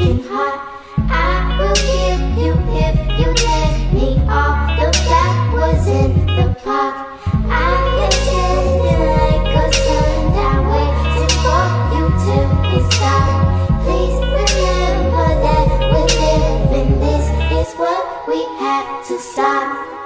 getting hot. I will give you if you let me all the flowers in the park. I am standing like a sundial, waiting for you to stop. Please remember that we're living, this is what we have to stop.